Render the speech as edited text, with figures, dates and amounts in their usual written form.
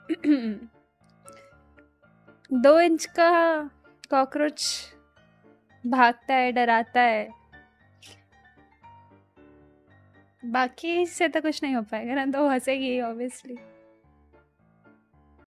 2 inch का cockroach भागता है, डराता है। बाकी से तो कुछ नहीं हो पाएगा ना, तो हंसेगी ऑब्वियसली।